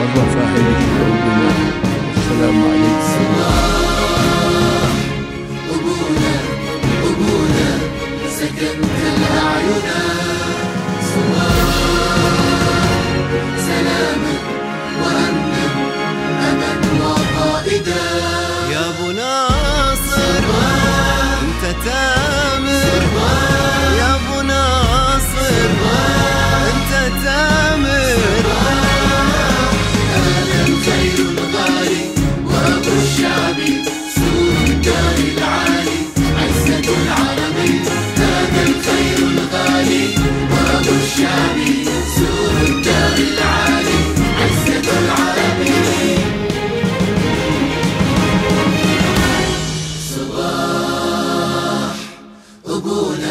الرفاهية في قلوبنا. السلام عليكم. قبولا قبولا سكنت الأعين، سلاما وأمنا أبا وقائدا. يا ابو ناصر انت تامر، يا ابو ناصر انت تامر. هذا الخير الغالي وأبو الشعب، سور الدار العالي عزة العرب. هذا الخير الغالي وأبو الشعب، سور الدار العالي عزة العرب. صباح قبول